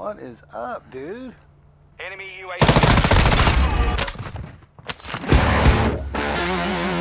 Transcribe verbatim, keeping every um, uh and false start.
What is up, dude? Enemy U A V.